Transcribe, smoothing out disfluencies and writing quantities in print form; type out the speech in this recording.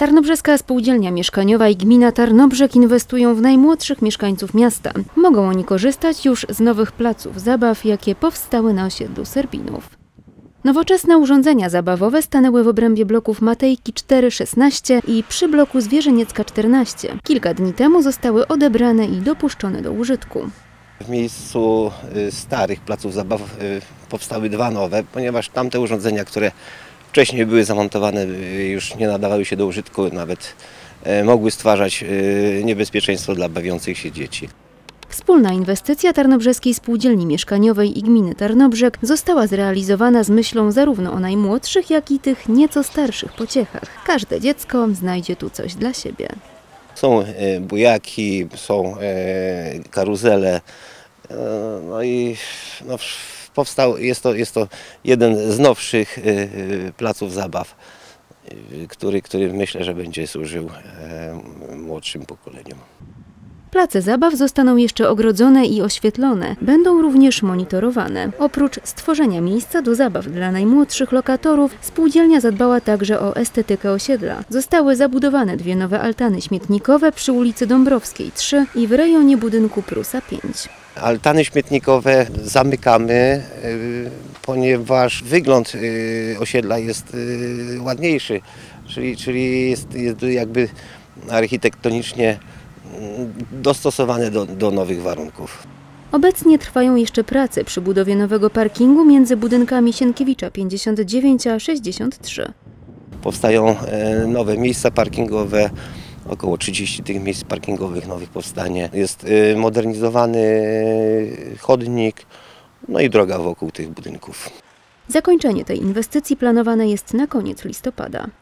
Tarnobrzeska Spółdzielnia Mieszkaniowa i Gmina Tarnobrzeg inwestują w najmłodszych mieszkańców miasta. Mogą oni korzystać już z nowych placów zabaw, jakie powstały na osiedlu Serbinów. Nowoczesne urządzenia zabawowe stanęły w obrębie bloków Matejki 4-16 i przy bloku Zwierzyniecka 14. Kilka dni temu zostały odebrane i dopuszczone do użytku. W miejscu starych placów zabaw powstały dwa nowe, ponieważ tamte urządzenia, które wcześniej były zamontowane, już nie nadawały się do użytku, nawet mogły stwarzać niebezpieczeństwo dla bawiących się dzieci. Wspólna inwestycja Tarnobrzeskiej Spółdzielni Mieszkaniowej i Gminy Tarnobrzeg została zrealizowana z myślą zarówno o najmłodszych, jak i tych nieco starszych pociechach. Każde dziecko znajdzie tu coś dla siebie. Są bujaki, są karuzele, no i jest to jeden z nowszych placów zabaw, który myślę, że będzie służył młodszym pokoleniom. Place zabaw zostaną jeszcze ogrodzone i oświetlone. Będą również monitorowane. Oprócz stworzenia miejsca do zabaw dla najmłodszych lokatorów, spółdzielnia zadbała także o estetykę osiedla. Zostały zabudowane dwie nowe altany śmietnikowe przy ulicy Dąbrowskiej 3 i w rejonie budynku Prusa 5. Altany śmietnikowe zamykamy, ponieważ wygląd osiedla jest ładniejszy, czyli jest jakby architektonicznie dostosowane do nowych warunków. Obecnie trwają jeszcze prace przy budowie nowego parkingu między budynkami Sienkiewicza 59 a 63. Powstają nowe miejsca parkingowe, około 30 tych miejsc parkingowych nowych powstanie. Jest modernizowany chodnik, no i droga wokół tych budynków. Zakończenie tej inwestycji planowane jest na koniec listopada.